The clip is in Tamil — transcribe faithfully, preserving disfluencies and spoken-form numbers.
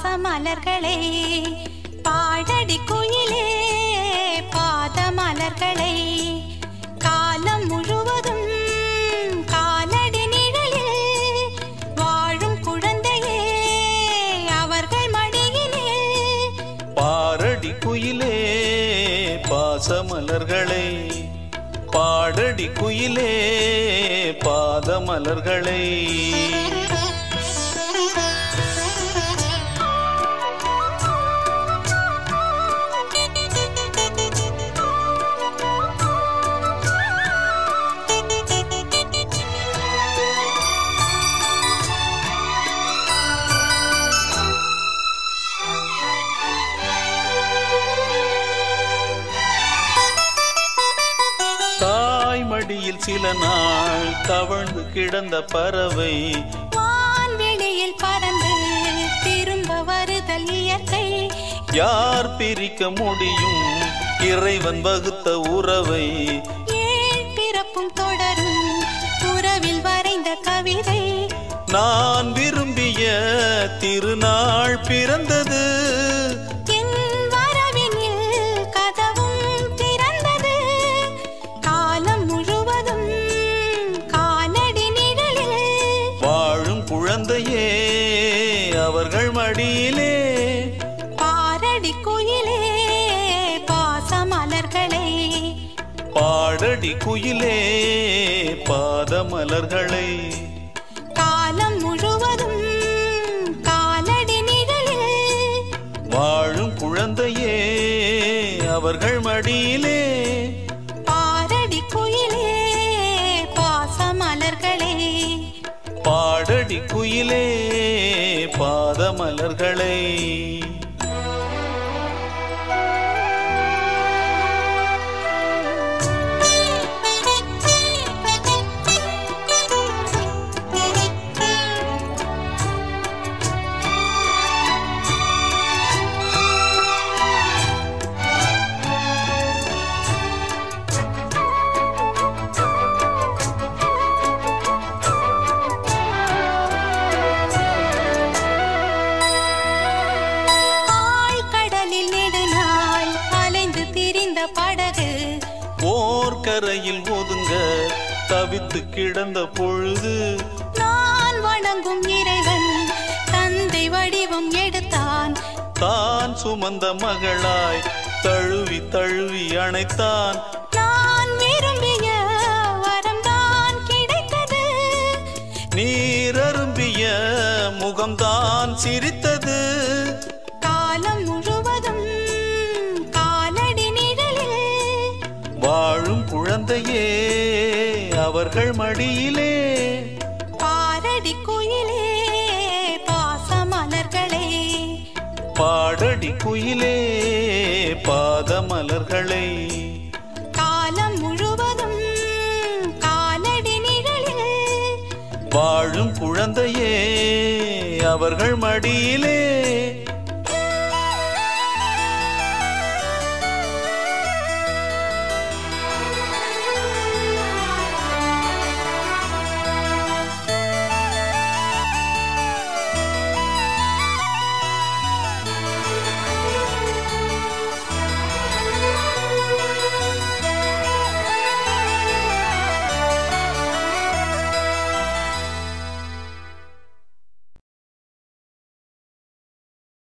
பாசமலர்களே பாடடி குயிலே பாதமலர்களே காலம் முழுவதும் காலடி நிழலில் வாழும் குழந்தையே அவர்கள் மடியிலே பாரடி குயிலே பாசமலர்களே பாடடி குயிலே பாதமலர்களே மடியில் சில நாள் தவழ்ந்து கிடந்த பறவை வான்வெளியில் பறந்து திரும்ப வருதல் இயற்கை யார் பிரிக்க முடியும் இறைவன் வகுத்த உறவை ஏழ் பிறப்பும் தொடரும் உறவில் வரைந்த கவிதை நான் விரும்பிய திருநாள் பிறந்தது குழந்தையே அவர்கள் மடியிலே பாரடி குயிலே பாசமலர்களே பாடடி குயிலே பாதமலர்களே காலம் முழுவதும் காலடி நிழலில் வாழும் குழந்தையே அவர்கள் மடியிலே பாரடி குயிலே பாசமலர்களே பாடடி குயிலே பாதமலர்களே ஓர்கரையில் ஒதுங்க தவித்து கிடந்த பொழுது நான் வணங்கும் இறைவன் தந்தை வடிவம் எடுத்தான் தான் சுமந்த மகளாய் தழுவி தழுவி அணைத்தான் நான் விரும்பிய வரம்தான் கிடைத்தது நீர் அரும்பிய முகம்தான் சிரித்தது காலம் முழுவதும் காலடி நிழலில் வாழும் குழந்தையே அவர்கள் மடியிலே பாரடி குயிலே பாசமலர்களே பாடடி குயிலே பாதமலர்களே காலம் முழுவதும் காலடி நிழலில் வாழும் குழந்தையே அவர்கள் மடியிலே